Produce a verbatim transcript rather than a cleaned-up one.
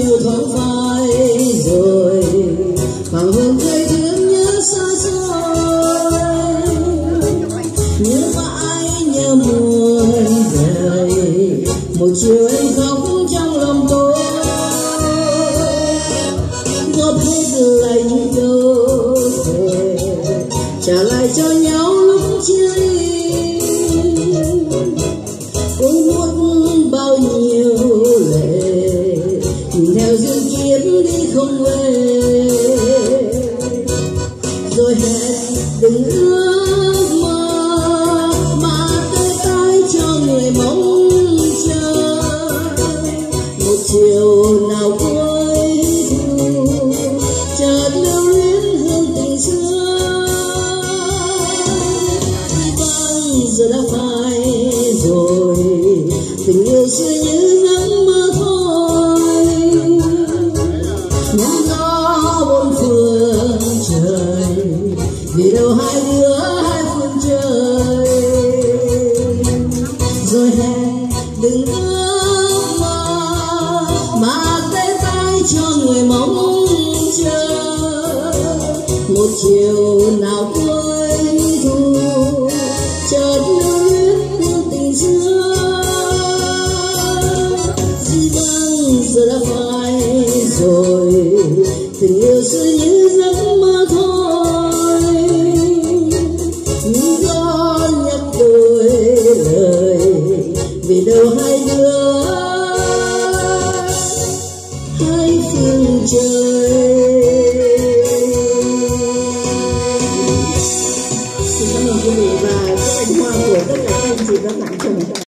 chiều thoáng phai rồi hoàng hôn rơi thương nhớ xa xôi, nhớ mãi nhớ muôn đời một chiều em khóc trong lòng tôi, góp hết lại những câu thề trả lại cho nhau lúc chia ly. Ôi nuốt bao nhiêu lệ nhìn theo duyên kiếp đi không về, rồi hẹn đừng ước mơ mà tay tay cho người mong chờ một chiều nào cuối thu chợt lưu luyến hương tình xưa. Vâng giờ đã phai rồi tình yêu xưa như giấc mơ thôi, nhắn gió bốn phương trời vì đâu hai đứa hai phương trời, rồi hẹn đừng ước mơ mà tay tay cho người mong chờ một chiều nào cuối thu chợt lưu luyến hương tình xưa. Dĩ vãng giờ đã phai rồi tình yêu xưa như giấc mơ thôi, những gió nhắc đôi lời vì đâu hai đứa hai phương trời. Xin cảm ơn quý vị và chúc anh hoa của tất cả các anh chị các bạn trong